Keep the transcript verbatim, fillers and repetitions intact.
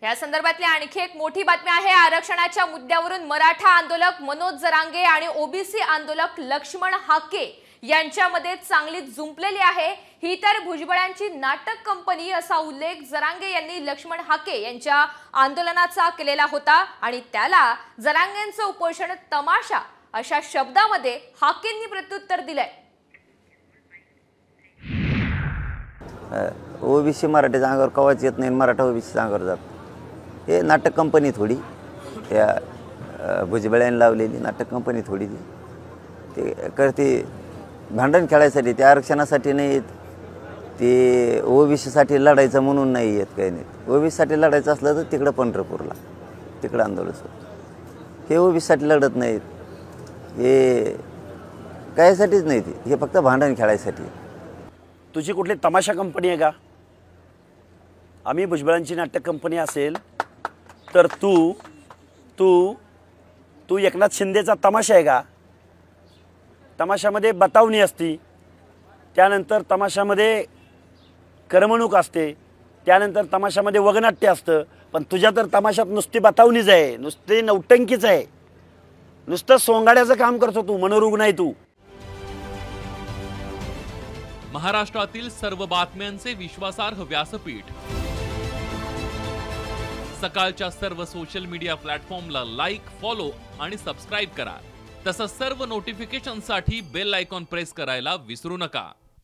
या संदर्भातली आणखी एक मोठी बातमी आहे। आरक्षणाच्या मुद्द्यावरून मराठा आंदोलक मनोज जरांगे आणि ओबीसी आंदोलक लक्ष्मण हाके यांच्यामध्ये चांगली जुंपलेली आहे। ही तर भुजबळांची नाटक कंपनी असा उल्लेख जरांगे यांनी लक्ष्मण हाके यांच्या आंदोलनाचा केलेला होता आणि त्याला जरांगेंचं उपोषण तमाशा अशा शब्दामध्ये हाकेंनी प्रत्युत्तर दिलंय। ओबीसी मराठीच्या अंगावर कवाच येत नाही, मराठा ओबीसीच्या अंगावर जात। हे नाटक कंपनी थोडी त्या भुजबळांनी लावलेली नाटक कंपनी थोडी ते करते भांडण खेळायसाठी, त्या आरक्षणासाठी नाही येत, ते ओबीसीसाठी लढायचं म्हणून नाही येत, काही नाही। ओबीसीसाठी लढायचं असलं तर तिकडं पंढरपूरला तिकडं आंदोलन होतं। हे ओबीसीसाठी लढत नाहीत, हे कायसाठीच नाही, ते हे फक्त भांडण खेळायसाठी। तुझी कुठली तमाशा कंपनी आहे का? आम्ही भुजबळांची नाटक कंपनी असेल तर तू तू तू एकनाथ शिंदेचा तमाशा आहे का? तमाशामध्ये बतावणी असती, त्यानंतर तमाशामध्ये करमणूक असते, त्यानंतर तमाशामध्ये वगनाट्य असतं, पण तुझ्या तर तमाशात नुसती बतावणीच आहे, नुसती नौटंकीच आहे, नुसतं सोंगाड्याचं काम करतो तू, मनोरुग्ण आहे तू। महाराष्ट्रातील सर्व बातम्यांचे विश्वासार्ह व्यासपीठ सकाळच्या सर्व सोशल मीडिया प्लॅटफॉर्मला लाईक, फॉलो आणि सबस्क्राइब करा। तसंच सर्व नोटिफिकेशनसाठी बेल आयकॉन प्रेस करायला विसरू नका।